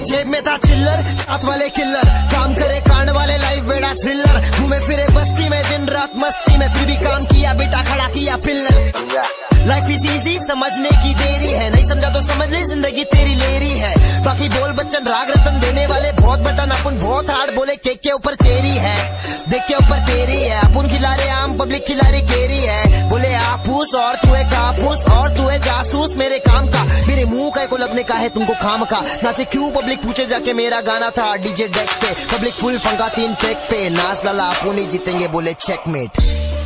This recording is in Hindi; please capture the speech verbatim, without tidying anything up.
जेब में था चिल्लर, साथ वाले किल्लर, काम करे कांड वाले, लाइफ बेड़ा थ्रिलर, घूमे फिरे बस्ती में दिन रात मस्ती में, फिर भी काम किया बेटा खड़ा किया पिल्लर। लाइफ इज इजी समझने की देरी है, नहीं समझा तो समझ ले जिंदगी तेरी लेरी है। बाकी बोल बच्चन राग रतन देने वाले बहुत बटन, अपन बहुत हार्ड बोले केक के ऊपर चेरी है, देख के ऊपर तेरी है। अपन खिला रहे आम पब्लिक खिला रही केरी है, बोले आपूस और तू है कापूस और तू है जासूस मेरे काम का, मेरे मुंह का को लगने का है तुमको खाम का। नाचे क्यों पब्लिक पूछे जाके मेरा गाना था डीजे डेस्क पे, पब्लिक फुल फंका तीन ट्रैक पे, नाच लाला अपन ही जीतेंगे बोले चेकमेट।